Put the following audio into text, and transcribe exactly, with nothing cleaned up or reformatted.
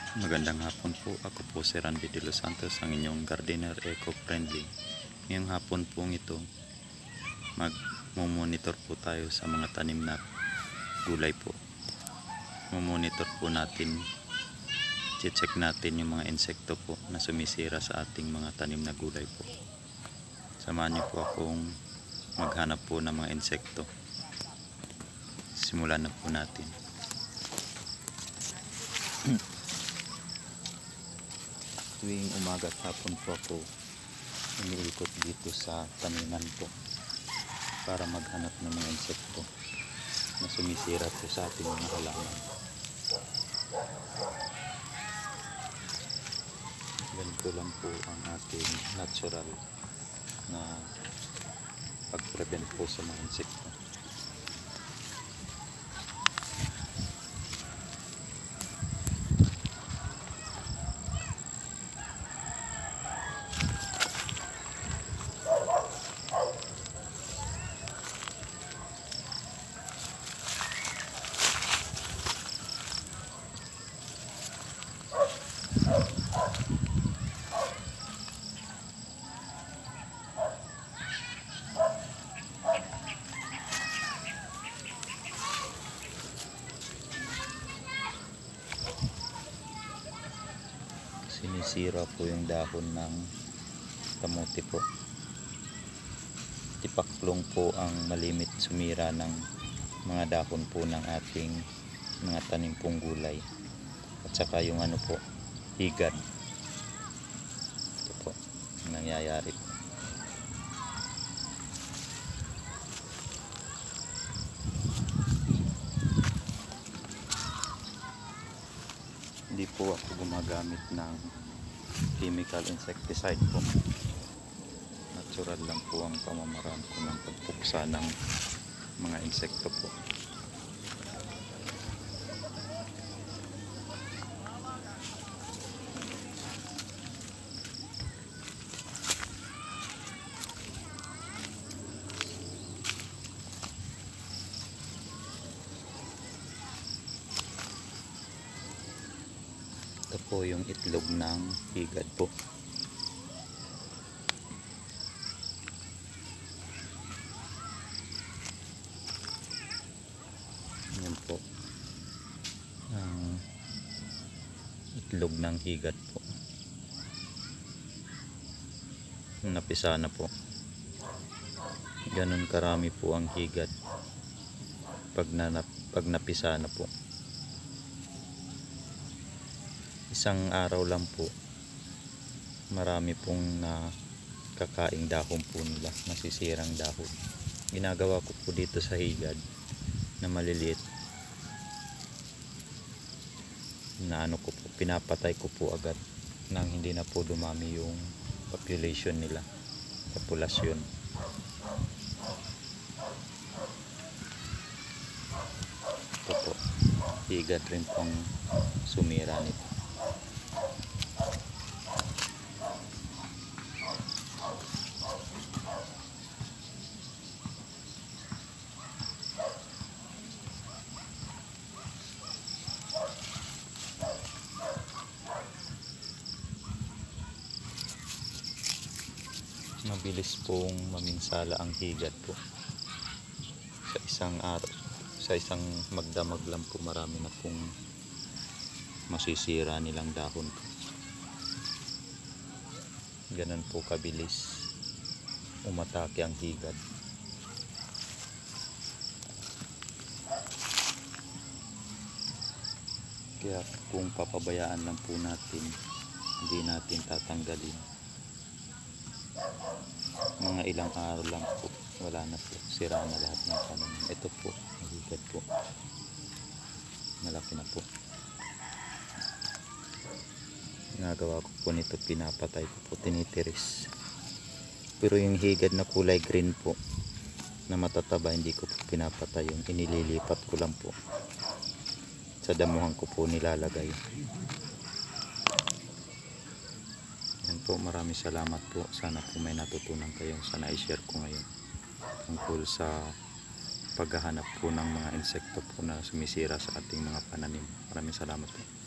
Magandang hapon po. Ako po si Randy De Los Santos, ang inyong gardener eco-friendly. Ngayong hapon po ito, mag-monitor po tayo sa mga tanim na gulay po. Monitor po natin, check natin yung mga insekto po na sumisira sa ating mga tanim na gulay po. Samahan niyo po akong maghanap po ng mga insekto. Simulan na po natin. Tuwing umaga at hapon po ako iniikot dito sa taniman po para maghanap ng mga insekto na sumisira po sa ating mga halaman. Ganito lang po ang ating natural na pag-prevent po sa mga insekto. Sinisira po yung dahon ng kamote po. Tipaklong po ang malimit sumira ng mga dahon po ng ating mga tanim pong gulay. At saka yung ano po, higad. Ito po ang nangyayari po. Hindi po ako gumagamit ng chemical insecticide po. Natural lang po ang pamamaraan ko ng pagpuksa ng mga insekto po. Ito po yung itlog ng higad po. Yan po ang itlog ng higad po. Napisa na po. Ganun karami po ang higad pag, na, pag napisa na po. Isang araw lang po, marami pong nakakaing dahon po nila, nasisirang dahon. Ginagawa ko po dito sa higad na maliliit na ano ko po, pinapatay ko po agad nang hindi na po dumami yung population nila, populasyon. Ito po, higad rin pong sumira nito. Mabilis pong maminsala ang higad po. Sa isang araw, sa isang magdamag lang po, marami na pong masisira nilang dahon po. Ganun po kabilis umatake ang higad. Kaya kung papabayaan lang po natin, hindi natin tatanggalin, mga ilang araw lang po, wala na po, sira na lahat ng pananim. Ito po, higad po, malaki na po. Ginagawa ko po nito, pinapatay ko po, tinitiris. Pero yung higad na kulay green po na matataba, hindi ko po pinapatay, yung inililipat ko lang po, sa damuhan ko po nilalagay. Yan po, maraming salamat po. Sana po may natutunan kayo. Sana i-share ko ngayon tungkol sa paghahanap po ng mga insekto po na sumisira sa ating mga pananim. Maraming salamat po.